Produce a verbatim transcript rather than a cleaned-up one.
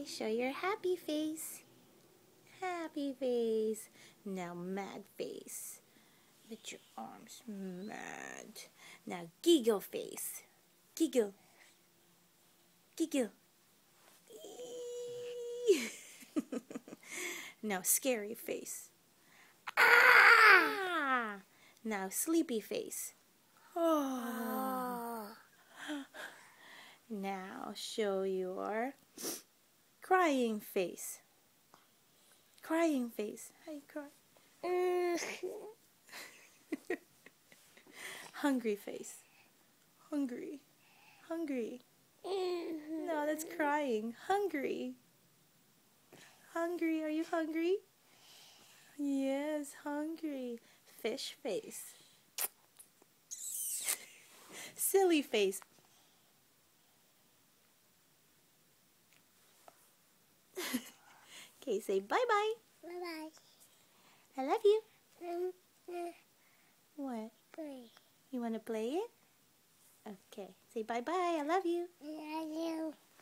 Okay, show your happy face. Happy face. Now mad face. With your arms mad. Now giggle face. Giggle. Giggle. Now scary face. Ah! Now sleepy face. Oh. Now show your crying face. Crying face. How you cry? Hungry face. Hungry. Hungry. No, that's crying. Hungry. Hungry. Are you hungry? Yes, hungry. Fish face. Silly face. Okay, say bye-bye. Bye-bye. I love you. Um, uh, What? play. You want to play it? Okay. Say bye-bye. I love you. I love you.